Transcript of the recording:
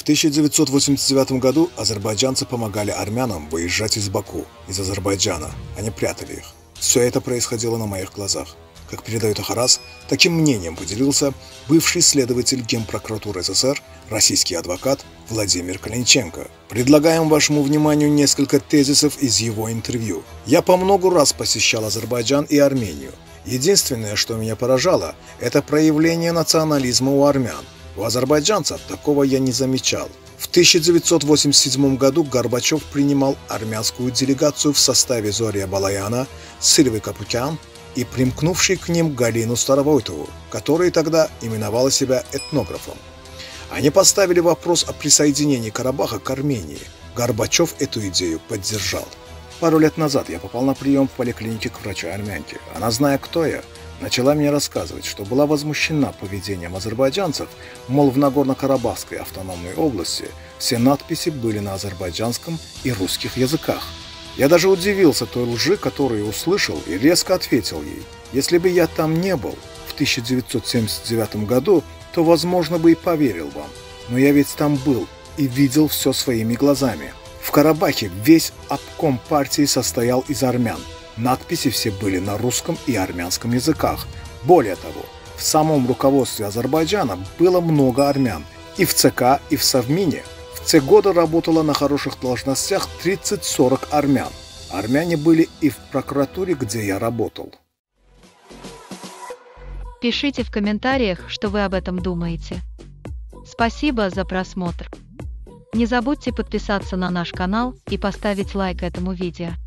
В 1989 году азербайджанцы помогали армянам выезжать из Баку, из Азербайджана. Они прятали их. Все это происходило на моих глазах. Как передает Ахарас, таким мнением поделился бывший следователь Генпрокуратуры СССР, российский адвокат Владимир Калинченко. Предлагаем вашему вниманию несколько тезисов из его интервью. «Я по много раз посещал Азербайджан и Армению. Единственное, что меня поражало, это проявление национализма у армян. У азербайджанцев такого я не замечал. В 1987 году Горбачев принимал армянскую делегацию в составе Зория Балаяна, Сильвы Капутян и примкнувшей к ним Галину Старовойтову, которая тогда именовала себя этнографом. Они поставили вопрос о присоединении Карабаха к Армении. Горбачев эту идею поддержал. Пару лет назад я попал на прием в поликлинике к врачу-армянке. Она, зная, кто я, начала мне рассказывать, что была возмущена поведением азербайджанцев, мол, в Нагорно-Карабахской автономной области все надписи были на азербайджанском и русских языках. Я даже удивился той лжи, которую услышал, и резко ответил ей: если бы я там не был в 1979 году, то, возможно, бы и поверил вам. Но я ведь там был и видел все своими глазами. В Карабахе весь обком партии состоял из армян. Надписи все были на русском и армянском языках. Более того, в самом руководстве Азербайджана было много армян. И в ЦК, и в Совмине в те годы работало на хороших должностях 30-40 армян. Армяне были и в прокуратуре, где я работал. Пишите в комментариях, что вы об этом думаете. Спасибо за просмотр. Не забудьте подписаться на наш канал и поставить лайк этому видео.